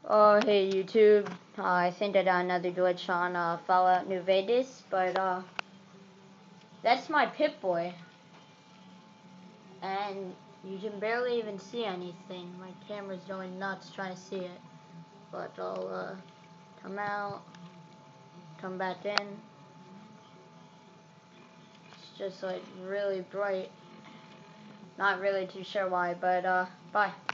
Oh, hey YouTube. I think I got another glitch on Fallout New Vegas, but that's my Pip-boy, and you can barely even see anything. My camera's going nuts trying to see it, but I'll come out, come back in. It's just like really bright. Not really too sure why, but bye.